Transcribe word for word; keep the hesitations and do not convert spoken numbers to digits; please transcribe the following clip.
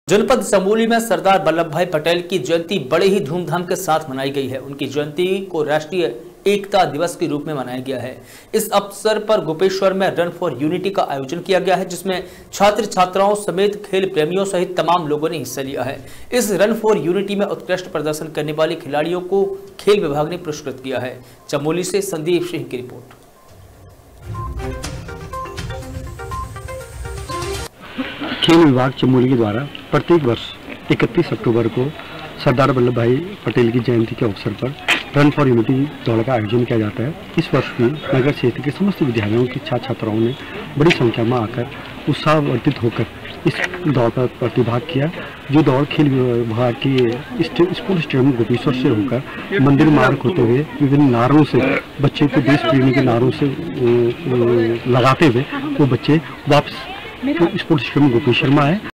जनपद चमोली में सरदार वल्लभ भाई पटेल की जयंती बड़े ही धूमधाम के साथ मनाई गई है। उनकी जयंती को राष्ट्रीय एकता दिवस के रूप में मनाया गया है। इस अवसर पर गोपेश्वर में रन फॉर यूनिटी का आयोजन किया गया है, जिसमें छात्र छात्राओं समेत खेल प्रेमियों सहित तमाम लोगों ने हिस्सा लिया है। इस रन फॉर यूनिटी में उत्कृष्ट प्रदर्शन करने वाले खिलाड़ियों को खेल विभाग ने पुरस्कृत किया है। चमोली से संदीप सिंह की रिपोर्ट। खेल विभाग चमोली के द्वारा प्रत्येक वर्ष इकतीस अक्टूबर को सरदार वल्लभ भाई पटेल की जयंती के अवसर पर रन फॉर यूनिटी दौड़ का आयोजन किया जाता है। इस वर्ष भी नगर क्षेत्र के समस्त विद्यालयों की छात्र छात्राओं ने बड़ी संख्या में आकर उत्साहवर्धित होकर इस दौड़ पर प्रतिभाग किया। जो दौड़ खेल विभाग की स्पोर्ट्स स्टेडियम गोपेश्वर से होकर मंदिर मार्ग होते हुए विभिन्न नारों से बच्चे को देश प्रेमी के नारों से लगाते हुए वो बच्चे वापस स्पोर्ट्स स्टेडियम गोपेश्वर में आए।